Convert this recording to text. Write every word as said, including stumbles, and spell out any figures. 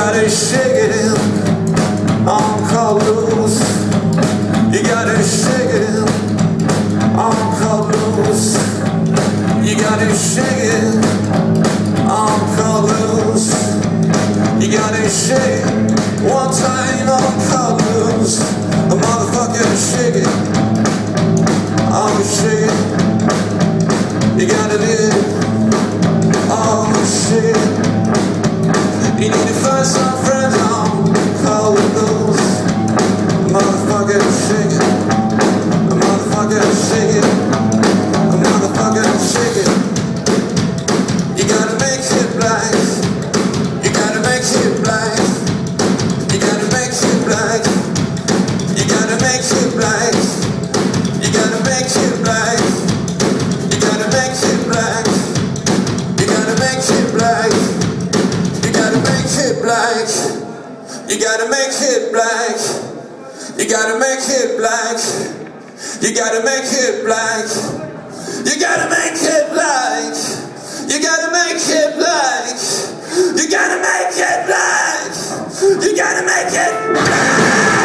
gotta shake it on colors. You gotta shake it on colors. You gotta shake it on colors. You gotta shake it one time on colors. A motherfucker shake it. I'm shake it. You gotta do it. Oh shit. You need to find some friends on colors. A motherfucker shake it. A motherfucker shake it. A motherfucker shake it. You gotta make it black. You gotta make it black. You gotta make it black. You gotta make it black. You gotta make it black. You gotta make it black. You gotta make it black. You gotta make it black. You gotta make it black. You gotta make it black. You gotta make it black. You gotta make it black. You gotta make it black. You gotta make it black. You gotta make it black.